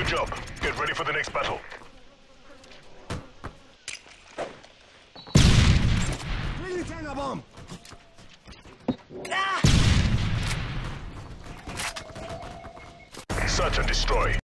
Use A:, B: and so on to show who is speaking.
A: job. Get ready for the next battle.
B: Militär bomb!
A: Search and destroy.